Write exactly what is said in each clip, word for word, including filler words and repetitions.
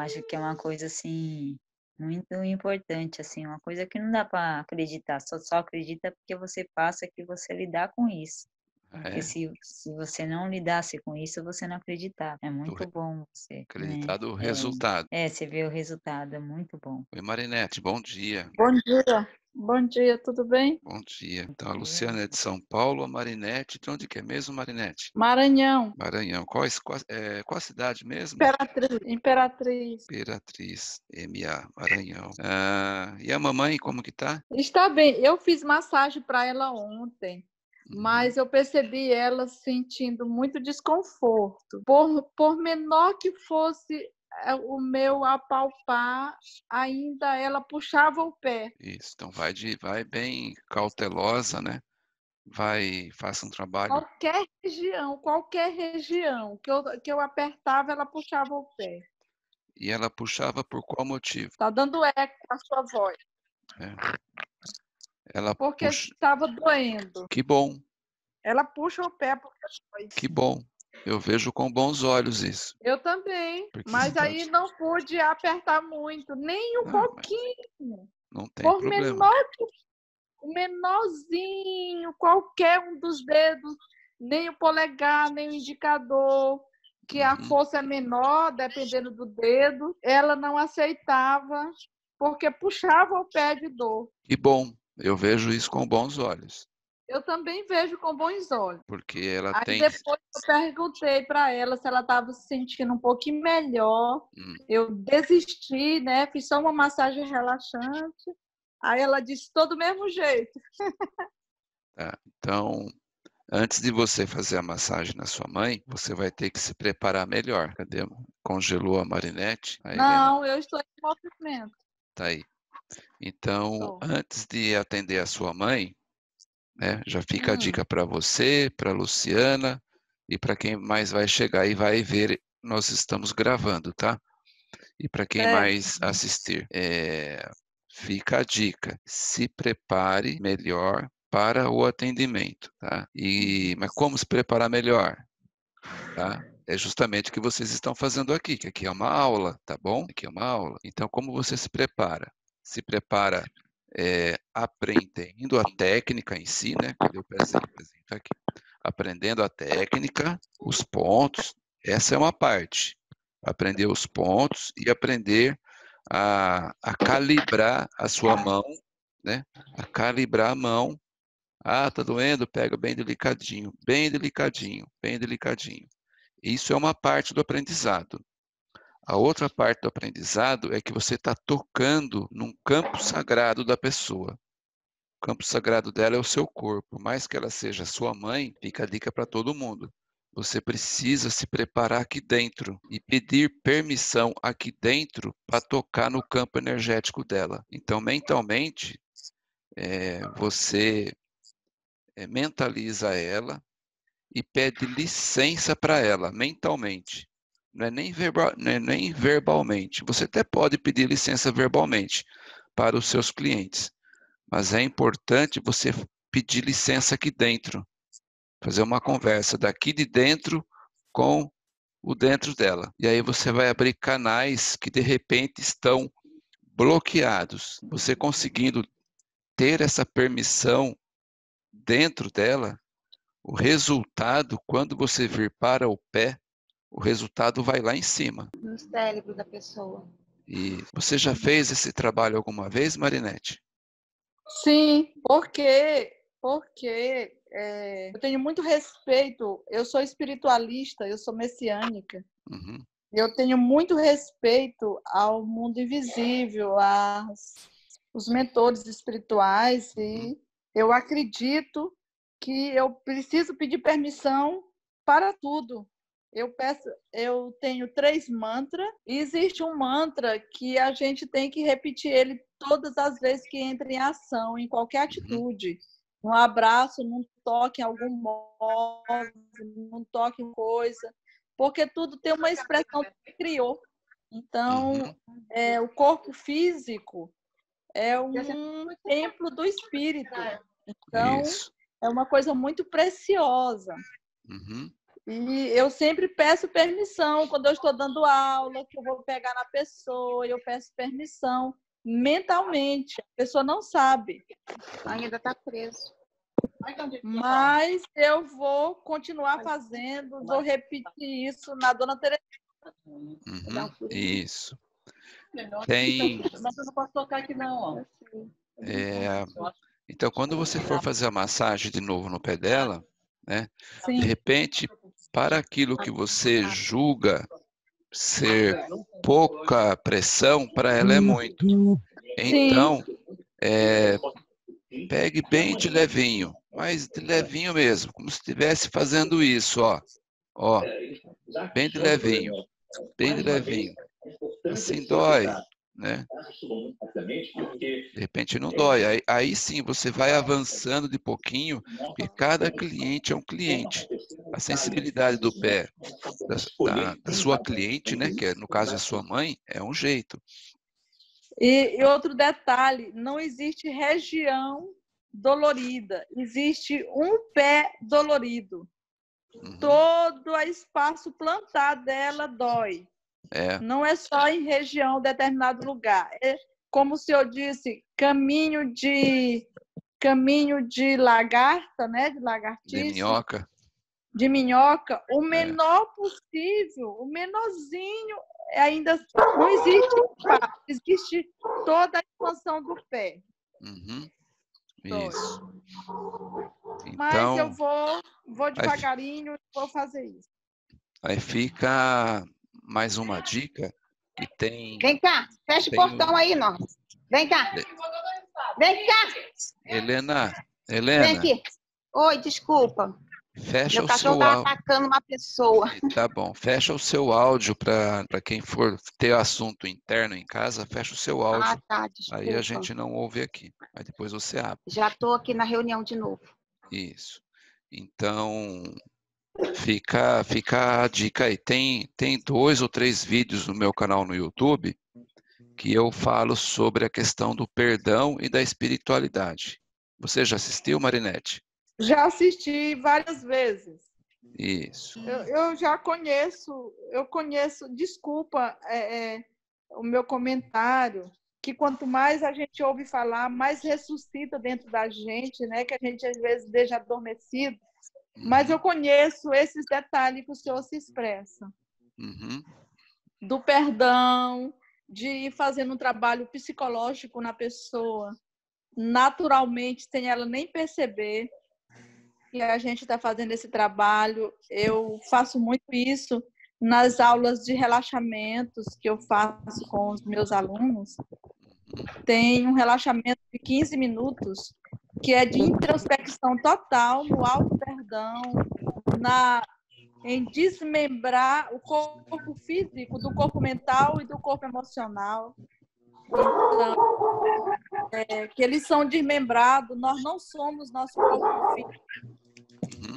acho que é uma coisa, assim, muito importante, assim, uma coisa que não dá para acreditar, só só acredita porque você passa que você lidar com isso. Porque É. se se você não lidasse com isso, você não acreditava. É Do re muito bom você, né, acreditar do é resultado. é, você vê o resultado, é muito bom. Oi, Marinete, bom dia. Bom dia, bom dia, tudo bem? Bom dia. Bom Então a dia. Luciana é de São Paulo, a Marinete de onde que é mesmo, Marinete? Maranhão. Maranhão. Qual es qual eh, qual a cidade mesmo? Imperatriz, Imperatriz. Imperatriz, M-A, Maranhão. Ah, e a mamãe como que tá? Está bem, eu fiz massagem para ela ontem, Uhum. mas eu percebi ela sentindo muito desconforto. Por por menor que fosse, eh, o meu apalpar, ainda ela puxava o pé. Isso, então vai de vai bem cautelosa, né, vai faça um trabalho Qualquer região, qualquer região que eu que eu apertava, ela puxava o pé. E ela puxava por qual motivo? Tá dando eco a sua voz. É. Ela Porque puxa estava doendo. Que bom. Ela puxa o pé porque dói. Que bom, eu vejo com bons olhos isso. Eu também, Porque se mas tá aí te não pude apertar muito, nem um Ah, mas pouquinho. não tem Por problema. menor que o menorzinho, qualquer um dos dedos, nem o polegar, nem o indicador, que a Uhum. força é menor, dependendo do dedo, ela não aceitava, porque puxava o pé de dor. Que bom, eu vejo isso com bons olhos. Eu também vejo com bons olhos. Porque ela Aí tem depois eu perguntei para ela se ela estava se sentindo um pouquinho melhor. Hum. Eu desisti, né, fiz só uma massagem relaxante. Aí ela disse: "Tô do mesmo jeito". Tá, então, antes de você fazer a massagem na sua mãe, você vai ter que se preparar melhor. Cadê? Congelou a Marinete? A Helena Não, eu estou em movimento. tá aí. Então, Tô. antes de atender a sua mãe, né, já fica a Hum. dica para você, pra Luciana e para quem mais vai chegar e vai ver, nós estamos gravando, tá? E para quem Certo. mais assistir, eh, fica a dica, se prepare melhor para o atendimento, tá? E mas como se preparar melhor? Tá? É justamente o que vocês estão fazendo aqui, que aqui é uma aula, tá bom? Aqui é uma aula. Então como você se prepara? Se prepara, eh, aprendendo a técnica em si, né, cadê o pezinho? O pezinho tá aqui. Aprendendo a técnica, os pontos, essa é uma parte. Aprender os pontos e aprender a a calibrar a sua mão, né, a calibrar a mão. "Ah, tá doendo?", pega bem delicadinho, bem delicadinho, bem delicadinho. Isso é uma parte do aprendizado. A outra parte do aprendizado é que você tá tocando num campo sagrado da pessoa. O campo sagrado dela é o seu corpo, por mais que ela seja sua mãe, fica a dica para todo mundo, você precisa se preparar aqui dentro e pedir permissão aqui dentro pra tocar no campo energético dela. Então mentalmente, eh, você, eh, mentaliza ela e pede licença pra ela, mentalmente. Não é nem verba não é nem verbalmente, você até pode pedir licença verbalmente para os seus clientes, mas é importante você f pedir licença aqui dentro, fazer uma conversa daqui de dentro com o dentro dela. E aí você vai abrir canais que de repente estão bloqueados. Você conseguindo ter essa permissão dentro dela, o resultado, quando você vir para o pé, o resultado vai lá em cima. No cérebro da pessoa. E você já fez esse trabalho alguma vez, Marinete? Sim, porque porque, eh, eu tenho muito respeito, eu sou espiritualista, eu sou messiânica. Uhum. Eu tenho muito respeito ao mundo invisível, às os mentores espirituais Uhum. e eu acredito que eu preciso pedir permissão para tudo. Eu peço eu tenho três mantra, e existe um mantra que a gente tem que repetir ele todas as vezes que entra em ação, em qualquer Uhum. atitude. Um abraço, num toque em algum móvel, num toque em coisa, porque tudo tem uma expressão que criou. Então, Uhum. eh, o corpo físico é um templo do espírito. Então, Isso. é uma coisa muito preciosa. Uhum. E eu sempre peço permissão quando eu estou dando aula, que eu vou pegar na pessoa, eu peço permissão mentalmente. A pessoa não sabe. Ainda está preso. Mas eu vou continuar fazendo, vou repetir isso na dona Teresa. Uhum, isso. Tem... Mas eu não posso tocar aqui não, ó. É, então, quando você for fazer a massagem de novo no pé dela, né, Sim. de repente, para aquilo que você julga ser pouca pressão, para ela é muito. Então, é, pegue bem de levinho, mas de levinho mesmo, como se estivesse fazendo isso, ó. Ó, bem de levinho, bem de levinho. Assim dói, né? De repente não dói. Aí, aí sim você vai avançando de pouquinho, porque cada cliente é um cliente. A sensibilidade do pé da, da, da sua cliente, né, que é, no caso é sua mãe, é um jeito. E, e outro detalhe, não existe região dolorida, existe um pé dolorido. Uhum. Todo o espaço plantar dela dói. É. Não é só em região, determinado lugar. É, como o senhor disse, caminho de caminho de lagarta, né? De lagartice. De minhoca. De minhoca, o menor é. possível, o menorzinho, ainda não existe espaço, existe toda a expansão do pé. Uhum. Isso. Então, mas eu vou, vou devagarinho, aí, vou fazer isso. Aí fica mais uma dica que tem... Vem cá, fecha o portão um... aí, Norma. Vem cá. Vem cá. Helena, Helena. Vem aqui. Oi, desculpa. Fecha Meu o cachorro seu tá áudio. atacando uma pessoa. Tá bom. Fecha o seu áudio para quem for ter assunto interno em casa. Fecha o seu áudio. Ah, tá. Desculpa. Aí a gente não ouve aqui. Aí depois você abre. Já tô aqui na reunião de novo. Isso. Então, fica, fica a dica aí. Tem, tem dois ou três vídeos no meu canal no YouTube que eu falo sobre a questão do perdão e da espiritualidade. Você já assistiu, Marinete? Já assisti várias vezes. Isso. Eu, eu já conheço, eu conheço, desculpa é, é, o meu comentário, que quanto mais a gente ouve falar, mais ressuscita dentro da gente, né? Que a gente às vezes deixa adormecido. Uhum. Mas eu conheço esses detalhes que o senhor se expressa. Uhum. Do perdão, de ir fazendo um trabalho psicológico na pessoa, naturalmente, sem ela nem perceber. E a gente está fazendo esse trabalho. Eu faço muito isso nas aulas de relaxamentos que eu faço com os meus alunos. Tem um relaxamento de quinze minutos, que é de introspecção total, no auto-perdão, na, em desmembrar o corpo físico do corpo mental e do corpo emocional. Então, é, que eles são desmembrados, nós não somos nosso corpo físico. Uhum.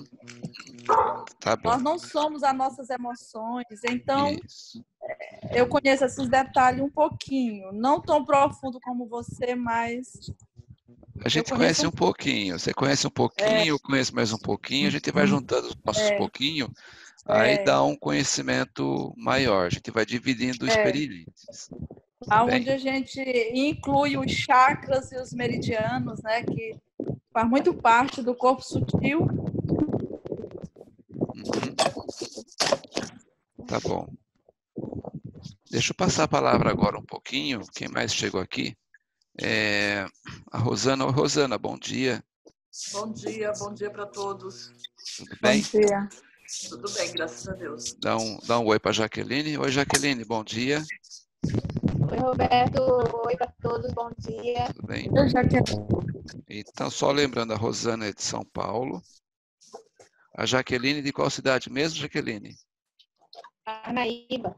Tá bom. Nós não somos as nossas emoções. Então, Isso. eu conheço esses detalhes um pouquinho. Não tão profundo como você, mas... A gente conhece um... um pouquinho. Você conhece um pouquinho, é... eu conheço mais um pouquinho. A gente vai juntando os nossos é... pouquinhos, aí é... dá um conhecimento maior. A gente vai dividindo experiências. Tá Onde a gente inclui os chakras e os meridianos, né? Que faz muito parte do corpo sutil. Uhum. Tá bom. Deixa eu passar a palavra agora um pouquinho. Quem mais chegou aqui? É a Rosana. Oi, Rosana, bom dia. Bom dia, bom dia para todos. Tudo bem? Bom dia. Tudo bem, graças a Deus. Dá um, dá um oi para a Jaqueline. Oi, Jaqueline, bom dia. Oi, Roberto. Oi para todos, bom dia. Tudo bem? Oi, Jaqueline. Então, só lembrando, a Rosana é de São Paulo. A Jaqueline, de qual cidade mesmo, Jaqueline? Parnaíba.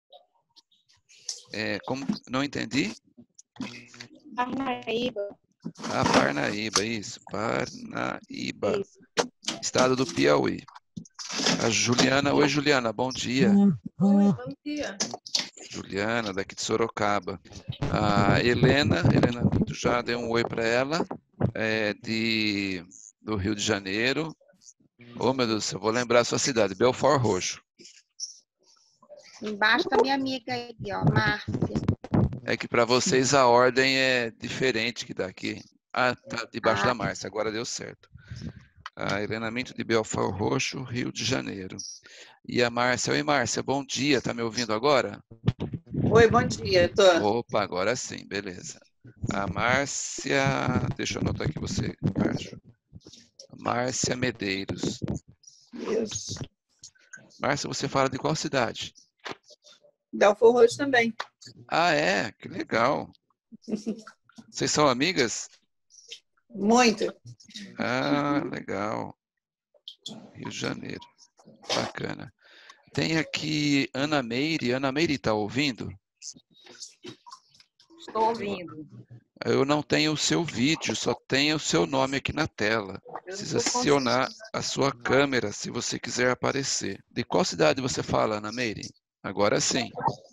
É, como? Não entendi? Parnaíba. Ah, Parnaíba, isso. Parnaíba. Isso. Estado do Piauí. A Juliana. Oi, Juliana, bom dia. Oi, bom dia. Juliana, daqui de Sorocaba. A Helena, Helena já deu um oi para ela, é de, do Rio de Janeiro. Ô, meu Deus do céu, vou lembrar a sua cidade, Belfort Roxo. Embaixo da minha amiga aqui, ó, Márcia. É que para vocês a ordem é diferente que daqui. Ah, tá debaixo Ah. da Márcia, agora deu certo. A Helena Minto de Belfort Roxo, Rio de Janeiro. E a Márcia, oi Márcia, bom dia, tá me ouvindo agora? Oi, bom dia, tô. Opa, agora sim, beleza. A Márcia, deixa eu anotar aqui você, Márcio. Márcia Medeiros. Isso. Márcia, você fala de qual cidade? Belfort Roxo também. Ah, é? Que legal. Vocês são amigas? Muito. Ah, legal. Rio de Janeiro. Bacana. Tem aqui Ana Meire. Ana Meire está ouvindo? Estou ouvindo. Eu não tenho o seu vídeo, só tenho o seu nome aqui na tela. Precisa acionar a sua câmera se você quiser aparecer. De qual cidade você fala, Ana Meire? Agora sim.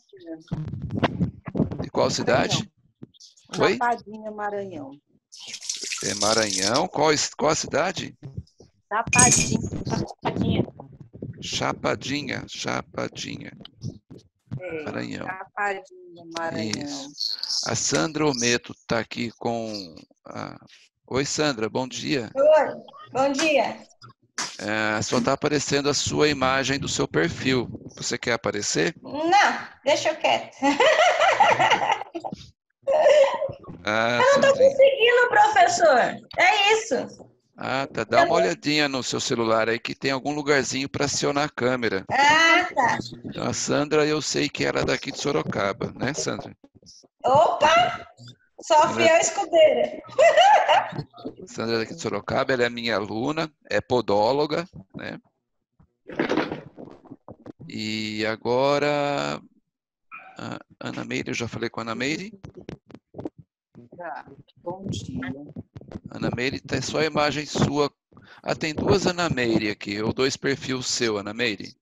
De qual cidade? Oi? Chapadinha, Maranhão. É Maranhão. Qual, qual a cidade? Chapadinha, Chapadinha. Chapadinha, Chapadinha. É, Maranhão. Chapadinha, Maranhão. Isso. A Sandra Ometo está aqui com... A... Oi, Sandra, bom dia. Oi, bom dia. É, só está aparecendo a sua imagem do seu perfil. Você quer aparecer? Não, deixa eu quieto. Ah, eu não estou Sandrinha. conseguindo, professor. É isso. Ah, tá. Dá uma olhadinha no seu celular aí que tem algum lugarzinho para acionar a câmera. Ah, tá. Então, a Sandra, eu sei que ela é daqui de Sorocaba, né, Sandra? Opa! Só fiel escudeira. Sandra é daqui de Sorocaba, ela é minha aluna, é podóloga, né? E agora, a Ana Meire, eu já falei com a Ana Meire. Tá. Bom dia. Ana Meire, tem só a imagem sua. Ah, tem duas Ana Meire aqui, ou dois perfis seu, Ana Meire.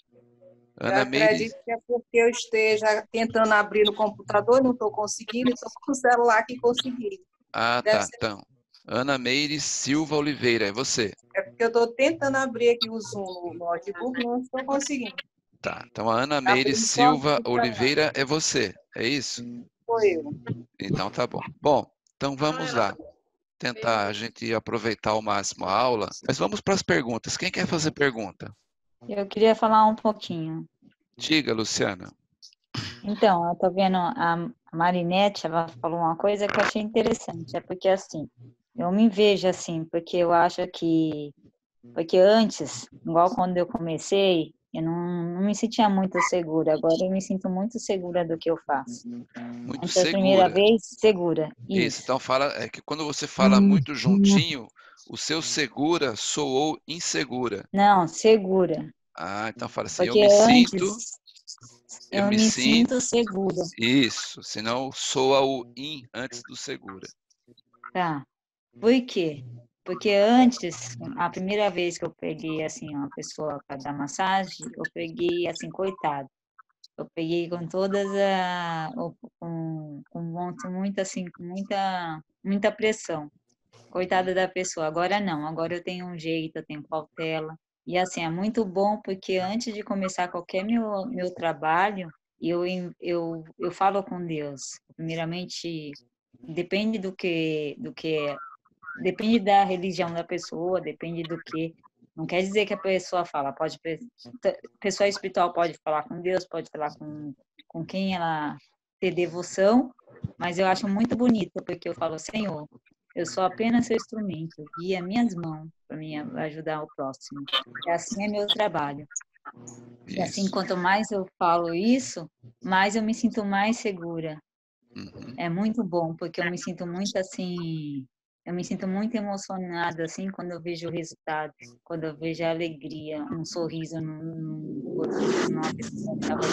Ana eu Meire. acredito que é porque eu esteja tentando abrir no computador, não estou conseguindo, estou com o celular que consegui. Ah, Deve tá, ser- então. Ana Meire Silva Oliveira, é você? É porque eu estou tentando abrir aqui o Zoom no notebook, não estou conseguindo. Tá, então a Ana Tá Meire abrindo só Silva aqui pra lá. Oliveira é você, é isso? Sou eu. Então tá bom. Bom, então vamos lá. Tentar a gente aproveitar ao máximo a aula, mas vamos para as perguntas. Quem quer fazer pergunta? Eu queria falar um pouquinho. Diga, Luciana. Então, eu tô vendo a Marinete, ela falou uma coisa que eu achei interessante, é porque assim, eu me vejo assim, porque eu acho que, porque antes, igual quando eu comecei, eu não, não me sentia muito segura, agora eu me sinto muito segura do que eu faço. Muito Antes, a primeira segura. vez, segura, Isso, isso. então fala, é que quando você fala muito juntinho, o seu segura soou insegura. Não, segura, Ah, então fala assim, eu porque me sinto, antes eu eu me me sinto, sinto segura, isso, senão soa o in antes do segura. tá? Por quê? Porque antes, a primeira vez que eu peguei, assim, uma pessoa para dar massagem, eu peguei, assim, coitado. Eu peguei com todas a... com, com muito, muito, assim, com muita, muita pressão. Coitada da pessoa. Agora não, agora eu tenho um jeito, eu tenho cautela. E, assim, é muito bom porque antes de começar qualquer meu, meu trabalho, eu, eu, eu falo com Deus. Primeiramente, depende do que, do que é. Depende da religião da pessoa, depende do que. Não quer dizer que a pessoa fala, pode pessoa espiritual pode falar com Deus, pode falar com, com quem ela ter devoção, mas eu acho muito bonito porque eu falo, Senhor, eu sou apenas seu instrumento, guia minhas mãos para mim ajudar o próximo. E assim é meu trabalho. E assim, Isso. quanto mais eu falo isso, mais eu me sinto mais segura. Uhum. É muito bom, porque eu me sinto muito assim, eu me sinto muito emocionada assim quando eu vejo o resultado, quando eu vejo a alegria, um sorriso num rosto de uma pessoa que estava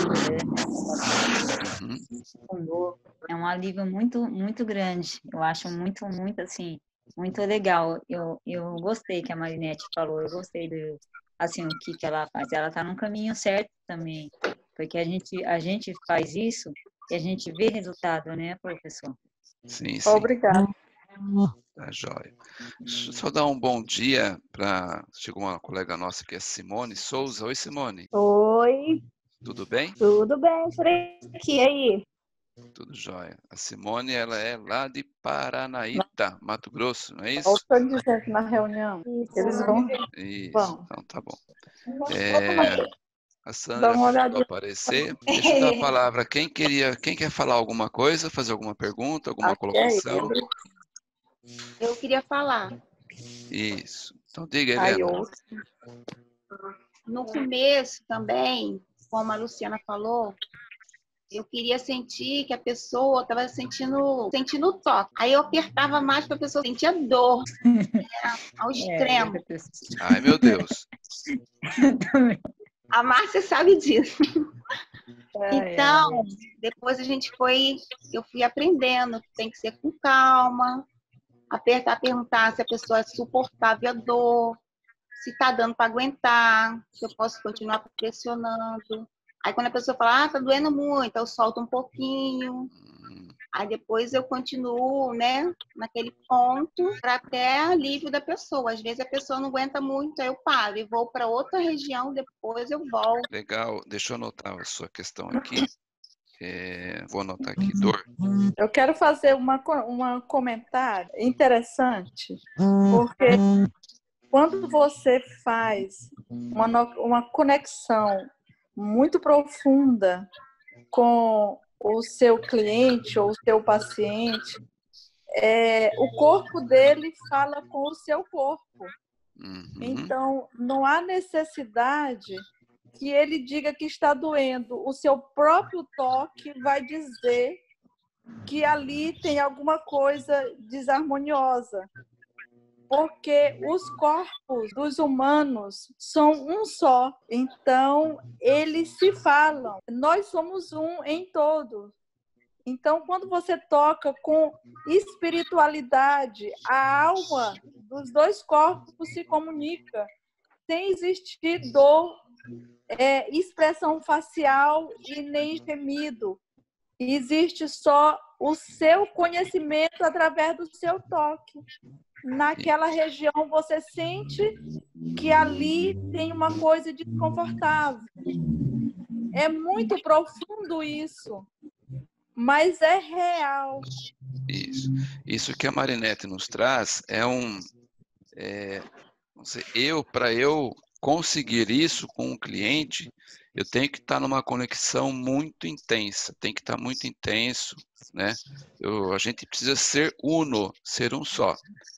chorando, Uhum. com dor. É um alívio muito, muito grande. Eu acho muito, muito assim, muito legal. Eu, eu gostei que a Marinete falou, eu gostei do, assim, o que que ela faz. Ela está no caminho certo também, porque a gente, a gente faz isso e a gente vê resultado, né, professor? Sim, sim. Obrigada. Tá joia. Deixa eu só dar um bom dia para... Chegou uma colega nossa que é Simone Souza. Oi, Simone. Oi, Tudo bem? tudo bem por aqui? E aí? Tudo jóia. A Simone, ela é lá de Paranaíta, Mato Grosso, não é isso? Estou dizendo na reunião. Eles vão, Isso, vão. então tá bom. É, a Sandra Dá uma começou a olhadinha. aparecer. Deixa eu dar a palavra. Quem queria, quem quer falar alguma coisa, fazer alguma pergunta, alguma Aqui é colocação? ele. Eu queria falar. Isso. Então diga, Aí Helena. eu No começo também, como a Luciana falou, eu queria sentir que a pessoa estava sentindo, sentindo o toque. Aí eu apertava mais para a pessoa sentir a dor, né, ao extremo. É, Ai, meu Deus. A Márcia sabe disso. Ai, Então, depois a gente foi, eu fui aprendendo que tem que ser com calma, apertar, perguntar se a pessoa é suportável a dor, se está dando para aguentar, se eu posso continuar pressionando. Aí quando a pessoa fala, ah, tá doendo muito, eu solto um pouquinho. Aí depois eu continuo, né, naquele ponto, para até alívio da pessoa. Às vezes a pessoa não aguenta muito, aí eu paro e vou para outra região, depois eu volto. Legal. Deixa eu anotar a sua questão aqui. É, vou anotar aqui, dor. Eu quero fazer uma, co- uma comentário interessante, porque quando você faz uma, no- uma conexão muito profunda com o seu cliente ou o seu paciente, é, o corpo dele fala com o seu corpo. Uhum. Então, não há necessidade que ele diga que está doendo. O seu próprio toque vai dizer que ali tem alguma coisa desarmoniosa. Porque os corpos dos humanos são um só. Então, eles se falam. Nós somos um em todos. Então, quando você toca com espiritualidade, a alma dos dois corpos se comunica, sem existir dor, é, expressão facial e nem gemido. Existe só o seu conhecimento através do seu toque. Naquela região, você sente que ali tem uma coisa desconfortável. É muito profundo isso, mas é real. Isso. Isso que a Marinette nos traz é um... É, não sei, eu, para eu conseguir isso com um cliente, eu tenho que estar numa conexão muito intensa, tem que estar muito intenso, né? Eu, a gente precisa ser uno, ser um só.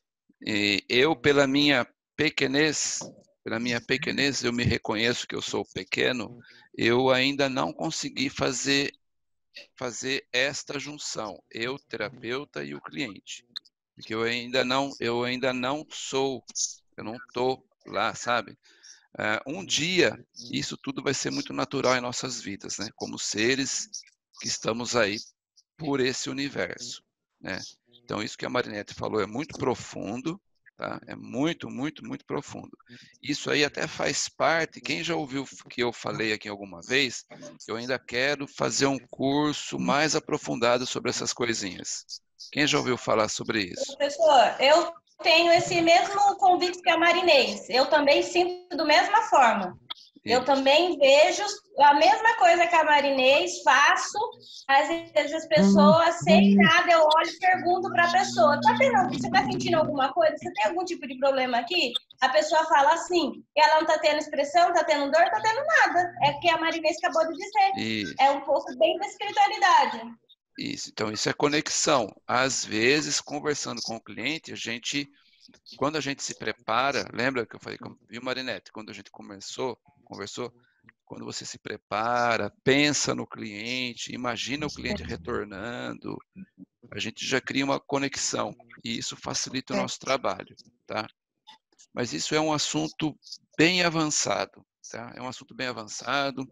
E eu, pela minha pequenez, pela minha pequenez, eu me reconheço que eu sou pequeno, eu ainda não consegui fazer fazer esta junção, eu, terapeuta e o cliente. Porque eu ainda não, eu ainda não sou, eu não tô lá, sabe? Uh, um dia, isso tudo vai ser muito natural em nossas vidas, né? Como seres que estamos aí por esse universo, né? Então, isso que a Marinette falou é muito profundo, tá? É muito, muito, muito profundo. Isso aí até faz parte, quem já ouviu que eu falei aqui alguma vez, eu ainda quero fazer um curso mais aprofundado sobre essas coisinhas. Quem já ouviu falar sobre isso? Professor, eu tenho esse mesmo convite que a Marinês. Eu também sinto da mesma forma. Eu Isso. também vejo a mesma coisa que a Marinês, faço. Às vezes as pessoas, sem nada, eu olho e pergunto para a pessoa, tá tendo, você está sentindo alguma coisa? Você tem algum tipo de problema aqui? A pessoa fala assim, e ela não está tendo expressão, não está tendo dor, não está tendo nada. É o que a Marinês acabou de dizer. Isso. É um pouco bem da espiritualidade. Isso, então isso é conexão. Às vezes, conversando com o cliente, a gente, quando a gente se prepara, lembra que eu falei, viu, Marinette, quando a gente começou, conversou, quando você se prepara, pensa no cliente, imagina o cliente retornando, a gente já cria uma conexão e isso facilita o nosso trabalho, tá? Mas isso é um assunto bem avançado, tá? É um assunto bem avançado,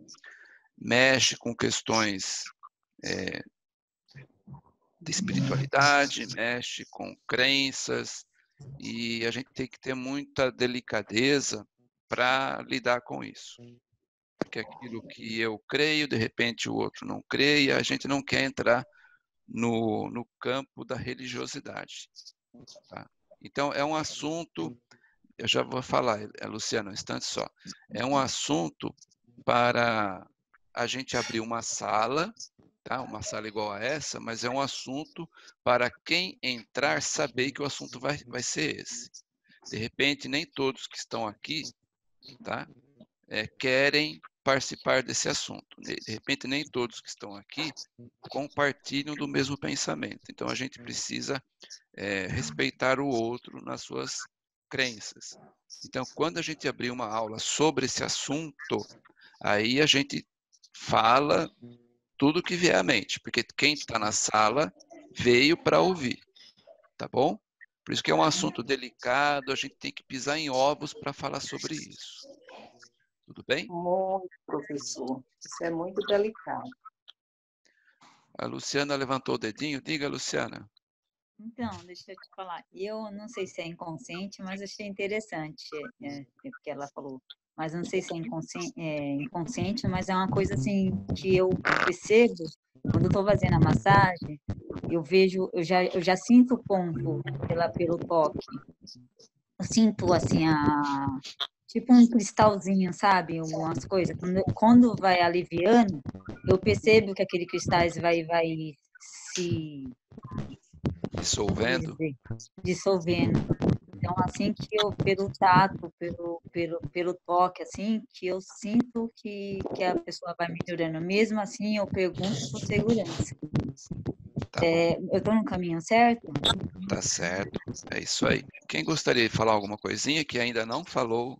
mexe com questões é, de espiritualidade, mexe com crenças e a gente tem que ter muita delicadeza para lidar com isso. Porque aquilo que eu creio, de repente o outro não crê e a gente não quer entrar no, no campo da religiosidade. Tá? Então, é um assunto, eu já vou falar, Luciana, um instante só. É um assunto para a gente abrir uma sala, tá? Uma sala igual a essa, mas é um assunto para quem entrar saber que o assunto vai, vai ser esse. De repente, nem todos que estão aqui, tá? É, querem participar desse assunto. De repente, nem todos que estão aqui compartilham do mesmo pensamento. Então, a gente precisa é, respeitar o outro nas suas crenças. Então, quando a gente abrir uma aula sobre esse assunto, aí a gente fala tudo que vier à mente, porque quem está na sala veio para ouvir, tá bom? Por isso que é um assunto delicado, a gente tem que pisar em ovos para falar sobre isso. Tudo bem? Muito, professor. Isso é muito delicado. A Luciana levantou o dedinho. Diga, Luciana. Então, deixa eu te falar. Eu não sei se é inconsciente, mas achei interessante é, o que ela falou. Mas não sei se é inconsciente, é inconsciente, mas é uma coisa assim que eu percebo quando eu estou fazendo a massagem. Eu vejo, eu já, eu já sinto o ponto pela, pelo toque. Eu sinto assim a tipo um cristalzinho, sabe? Algumas coisas. Quando, quando vai aliviando, eu percebo que aquele cristais vai, vai se dissolvendo. Dissolvendo. Então, assim que eu, pelo tato, pelo, pelo, pelo toque, assim, que eu sinto que, que a pessoa vai melhorando. Mesmo assim, eu pergunto por segurança. Tá é, eu estou no caminho certo? Tá certo. É isso aí. Quem gostaria de falar alguma coisinha que ainda não falou?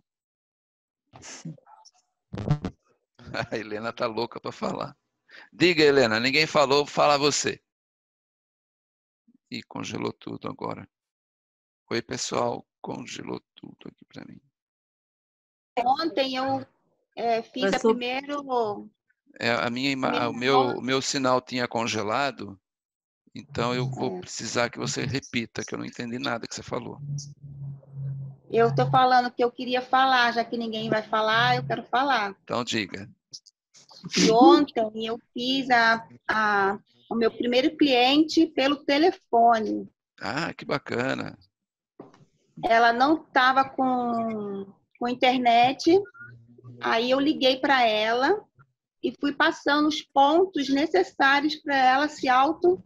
A Helena tá louca para falar. Diga, Helena, ninguém falou, fala você. Ih, congelou tudo agora. Oi, pessoal, congelou tudo aqui para mim. Ontem eu é, fiz Eu a sou- primeiro... É, a minha, ima- o, meu, o meu sinal tinha congelado, então eu vou precisar que você repita, que eu não entendi nada que você falou. Eu estou falando que eu queria falar, já que ninguém vai falar, eu quero falar. Então, diga. E ontem eu fiz a, a, o meu primeiro cliente pelo telefone. Ah, que bacana. Ela não estava com, com internet, aí eu liguei para ela e fui passando os pontos necessários para ela se auto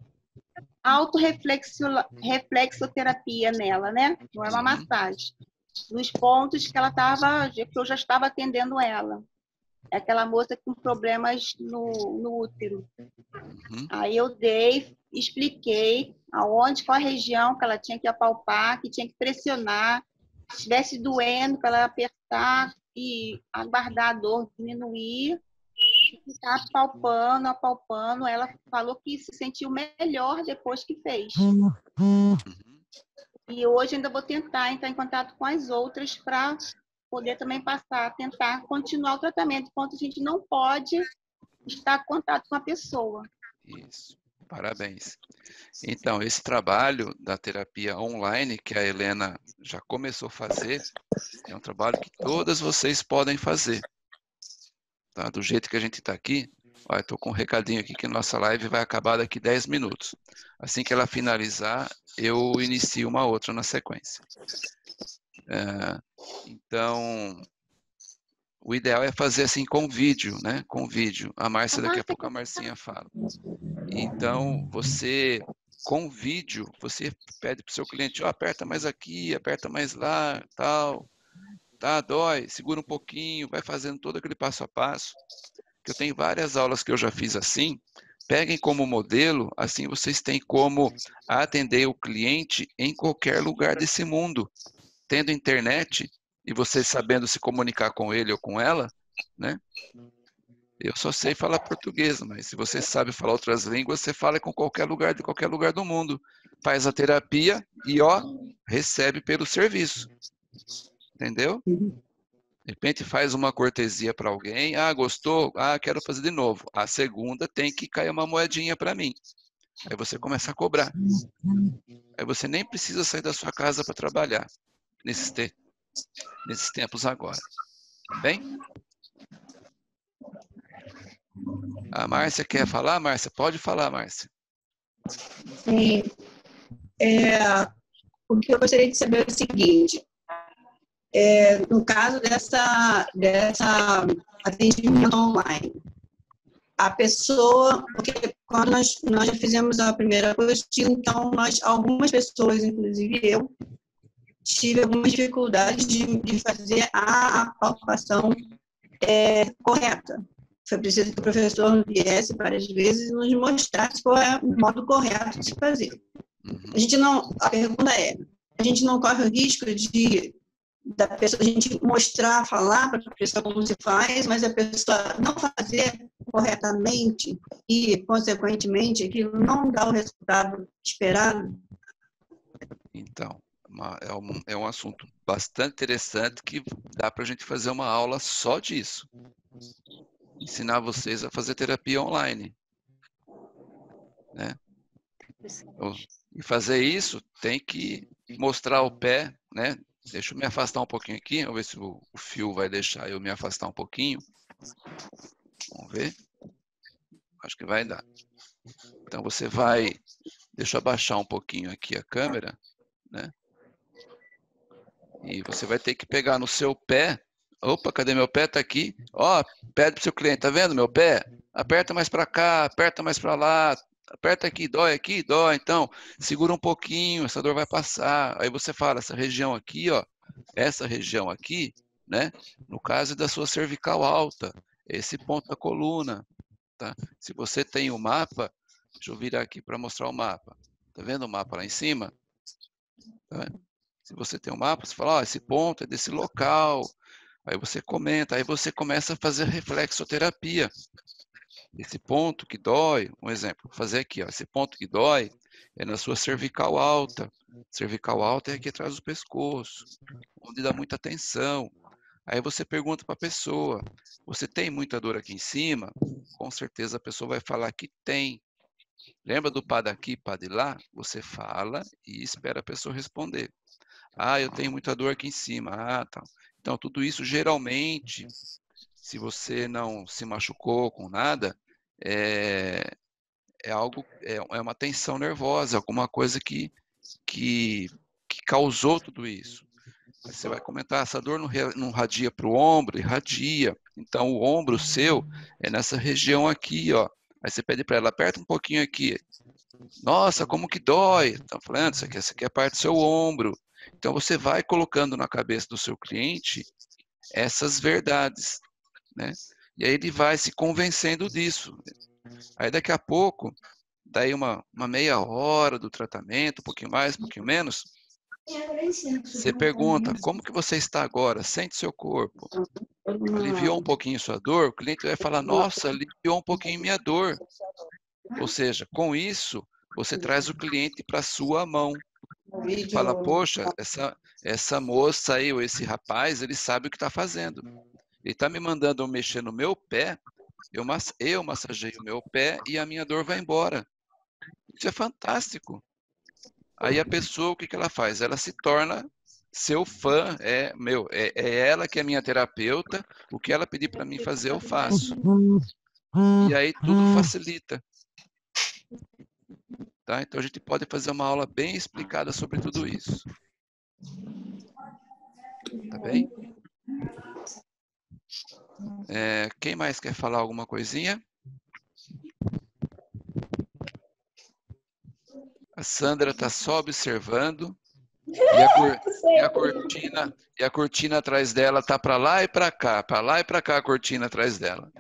auto-reflexoterapia nela, né? Não é uma Uhum. massagem. Nos pontos que ela estava, que eu já estava atendendo ela. É aquela moça com problemas no, no útero. Uhum. Aí eu dei, expliquei aonde, qual a região que ela tinha que apalpar, que tinha que pressionar. Se estivesse doendo, para ela apertar e aguardar a dor diminuir. Ficar apalpando, apalpando. Ela falou que se sentiu melhor depois que fez. Uhum. E hoje ainda vou tentar entrar em contato com as outras para poder também passar, tentar continuar o tratamento, enquanto a gente não pode estar em contato com a pessoa. Isso. Parabéns. Então, esse trabalho da terapia online que a Helena já começou a fazer, é um trabalho que todas vocês podem fazer. Tá? Do jeito que a gente está aqui, estou com um recadinho aqui que nossa live vai acabar daqui dez minutos. Assim que ela finalizar, eu inicio uma outra na sequência. É, então, o ideal é fazer assim com vídeo, né? Com vídeo. A Márcia, daqui a pouco a Marcinha fala. Então, você, com vídeo, você pede para o seu cliente, oh, aperta mais aqui, aperta mais lá, tal. Tá, dói, segura um pouquinho, vai fazendo todo aquele passo a passo. Que eu tenho várias aulas que eu já fiz assim. Peguem como modelo, assim vocês têm como atender o cliente em qualquer lugar desse mundo. Tendo internet e vocês sabendo se comunicar com ele ou com ela, né? Eu só sei falar português, mas se você sabe falar outras línguas, você fala com qualquer lugar, de qualquer lugar do mundo. Faz a terapia e, ó, recebe pelo serviço. Entendeu? De repente faz uma cortesia para alguém. Ah, gostou? Ah, quero fazer de novo. A segunda tem que cair uma moedinha para mim. Aí você começa a cobrar. Aí você nem precisa sair da sua casa para trabalhar nesses, te... nesses tempos agora. Bem? A Márcia quer falar, Márcia? Pode falar, Márcia. Sim. É, o que eu gostaria de saber é o seguinte, é, no caso dessa, dessa atendimento online, a pessoa, porque quando nós, nós já fizemos a primeira apostila, então nós, algumas pessoas, inclusive eu, tive algumas dificuldades de, de fazer a, a palpação é, correta. Foi preciso que o professor viesse várias vezes e nos mostrasse qual é o modo correto de se fazer. A gente não, a pergunta é, a gente não corre o risco de da pessoa, a gente mostrar, falar para a pessoa como se faz, mas a pessoa não fazer corretamente e, consequentemente, aquilo não dá o resultado esperado? Então, uma, é, um, é um assunto bastante interessante que dá para a gente fazer uma aula só disso. Ensinar vocês a fazer terapia online. Né? E fazer isso tem que mostrar o pé, né? Deixa eu me afastar um pouquinho aqui, vamos ver se o, o fio vai deixar eu me afastar um pouquinho. Vamos ver. Acho que vai dar. Então você vai, deixa eu abaixar um pouquinho aqui a câmera, né? E você vai ter que pegar no seu pé. Opa, cadê meu pé? Tá aqui. Ó, pede pro seu cliente, tá vendo meu pé? Aperta mais para cá, aperta mais para lá. Aperta aqui, dói aqui, dói. Então, segura um pouquinho, essa dor vai passar. Aí você fala, essa região aqui, ó, essa região aqui, né? No caso da sua cervical alta, esse ponto da coluna, tá? Se você tem o mapa, deixa eu virar aqui para mostrar o mapa. Tá vendo o mapa lá em cima? Tá vendo? Se você tem o mapa, você fala, ó, esse ponto é desse local. Aí você comenta, aí você começa a fazer reflexoterapia. Esse ponto que dói, um exemplo, vou fazer aqui, ó, esse ponto que dói é na sua cervical alta. Cervical alta é aqui atrás do pescoço, onde dá muita tensão. Aí você pergunta para a pessoa, você tem muita dor aqui em cima? Com certeza a pessoa vai falar que tem. Lembra do pá daqui, pá de lá? Você fala e espera a pessoa responder. Ah, eu tenho muita dor aqui em cima. Ah, tá. Então, tudo isso geralmente, se você não se machucou com nada, é, é algo, é, é uma tensão nervosa, alguma coisa que, que, que causou tudo isso. Aí você vai comentar, essa dor não, não radia para o ombro? Irradia. Então, o ombro seu é nessa região aqui, ó. Aí você pede para ela, aperta um pouquinho aqui. Nossa, como que dói? Estão falando, isso aqui, essa aqui é a parte do seu ombro. Então, você vai colocando na cabeça do seu cliente essas verdades, né? E aí ele vai se convencendo disso. Aí daqui a pouco, daí uma, uma meia hora do tratamento, um pouquinho mais, um pouquinho menos, você pergunta, como que você está agora? Sente seu corpo. Aliviou um pouquinho sua dor? O cliente vai falar, nossa, aliviou um pouquinho minha dor. Ou seja, com isso, você traz o cliente para a sua mão. Você fala, poxa, essa, essa moça aí, ou esse rapaz, ele sabe o que está fazendo. Ele está me mandando eu mexer no meu pé, eu, eu massageio o meu pé e a minha dor vai embora. Isso é fantástico. Aí a pessoa, o que, que ela faz? Ela se torna seu fã, é meu, é, é ela que é minha terapeuta, o que ela pedir para mim fazer, eu faço. E aí tudo facilita. Tá? Então a gente pode fazer uma aula bem explicada sobre tudo isso. Tá bem? É, quem mais quer falar alguma coisinha? A Sandra está só observando. E a, cor, e, a cortina, e a cortina atrás dela tá para lá e para cá. Para lá e para cá a cortina atrás dela.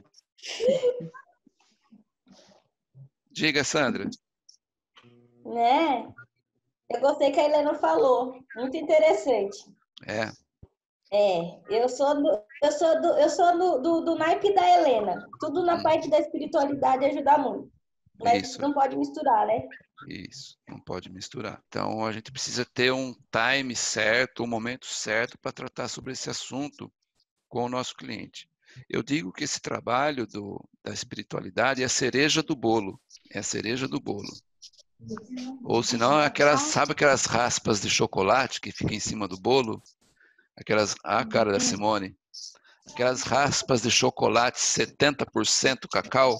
Diga, Sandra. Né? Eu gostei que a Helena falou. Muito interessante. É. É, eu sou do, eu sou do, eu sou do, do, do naipe da Helena. Tudo na parte da espiritualidade ajuda muito. Mas Isso. não pode misturar, né? Isso, não pode misturar. Então, a gente precisa ter um time certo, um momento certo para tratar sobre esse assunto com o nosso cliente. Eu digo que esse trabalho do, da espiritualidade é a cereja do bolo. É a cereja do bolo. Ou senão, aquelas, sabe aquelas raspas de chocolate que ficam em cima do bolo? Aquelas, ah, cara da Simone, aquelas raspas de chocolate setenta por cento cacau,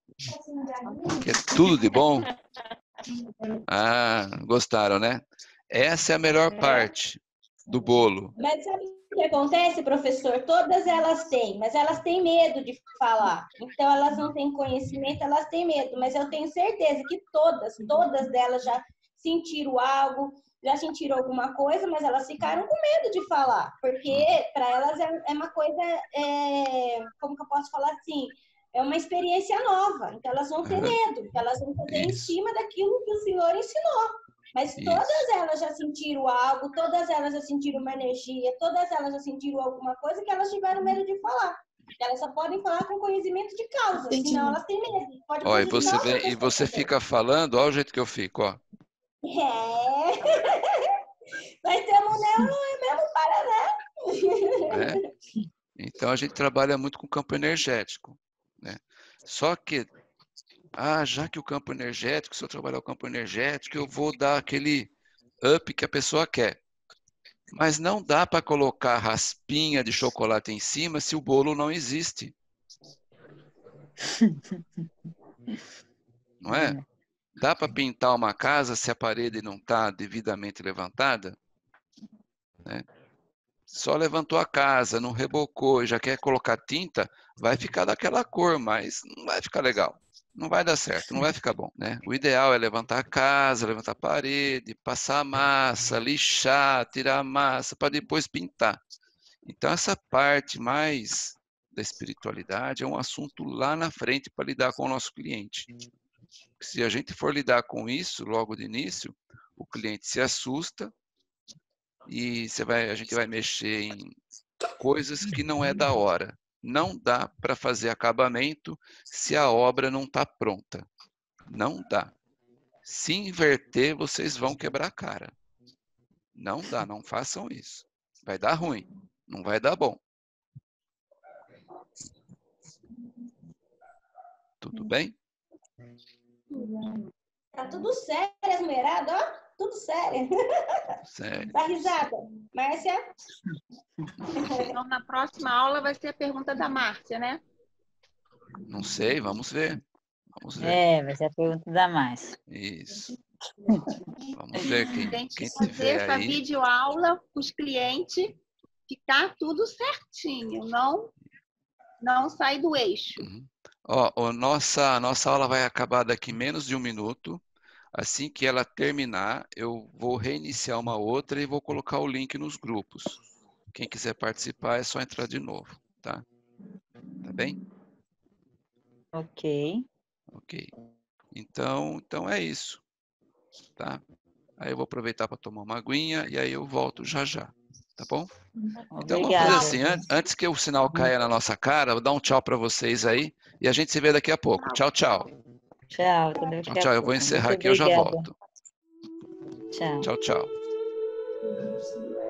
que é tudo de bom. Ah, gostaram, né? Essa é a melhor É. parte do bolo. Mas sabe o que acontece, professor? Todas elas têm, mas elas têm medo de falar. Então, elas não têm conhecimento, elas têm medo. Mas eu tenho certeza que todas, todas delas já sentiram algo, já sentiram alguma coisa, mas elas ficaram com medo de falar. Porque para elas é, é uma coisa, é, como que eu posso falar assim? É uma experiência nova. Então, elas vão ter Aham. medo. Elas vão fazer em Isso. cima daquilo que o Senhor ensinou. Mas Isso. todas elas já sentiram algo, todas elas já sentiram uma energia, todas elas já sentiram alguma coisa que elas tiveram medo de falar. Elas só podem falar com conhecimento de causa, Entendi. senão elas têm medo. Pode Ó, e você, prejudicar outra vem, e pessoa você também. fica falando, olha o jeito que eu fico, ó. É. Mas temos não, não é mesmo Paraná. Né? Então a gente trabalha muito com campo energético, né? Só que, ah, já que o campo energético, se eu trabalhar o campo energético, eu vou dar aquele up que a pessoa quer. Mas não dá para colocar raspinha de chocolate em cima se o bolo não existe. Não é? Dá para pintar uma casa se a parede não está devidamente levantada? Né? Só levantou a casa, não rebocou e já quer colocar tinta, vai ficar daquela cor, mas não vai ficar legal. Não vai dar certo, não vai ficar bom, né? O ideal é levantar a casa, levantar a parede, passar a massa, lixar, tirar a massa para depois pintar. Então essa parte mais da espiritualidade é um assunto lá na frente para lidar com o nosso cliente. Se a gente for lidar com isso logo de início, o cliente se assusta e você vai, a gente vai mexer em coisas que não é da hora. Não dá para fazer acabamento se a obra não está pronta. Não dá. Se inverter, vocês vão quebrar a cara. Não dá, não façam isso. Vai dar ruim, não vai dar bom. Tudo bem? Tá tudo sério, as mulheradas, ó. Tudo sério. Sério. Dá risada. Márcia? Então, na próxima aula vai ser a pergunta da Márcia, né? Não sei, vamos ver. Vamos ver. É, vai ser a pergunta da Márcia. Isso. Vamos ver quem, Tem que quem fazer tiver essa aí. videoaula com os clientes, ficar tudo certinho, não, não sair do eixo. Uhum. Ó, a nossa, a nossa aula vai acabar daqui menos de um minuto. Assim que ela terminar, eu vou reiniciar uma outra e vou colocar o link nos grupos. Quem quiser participar é só entrar de novo, tá? Tá bem? Ok. Ok. Então, então é isso, tá? Aí eu vou aproveitar para tomar uma aguinha e aí eu volto já já, tá bom? Então vamos fazer Obrigada. assim, an- antes que o sinal caia na nossa cara, vou dar um tchau para vocês aí e a gente se vê daqui a pouco. Tchau, tchau. Tchau, até daqui Tchau, a tchau. Eu vou pouco. encerrar Muito aqui, eu já obrigada. volto. Tchau. Tchau, tchau.